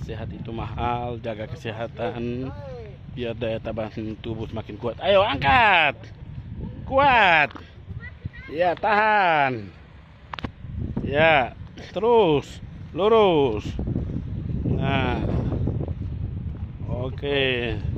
Sehat itu mahal, jaga kesehatan biar daya tahan tubuh semakin kuat. Ayo angkat. Kuat. Ya, tahan. Ya, terus lurus. Nah. Oke.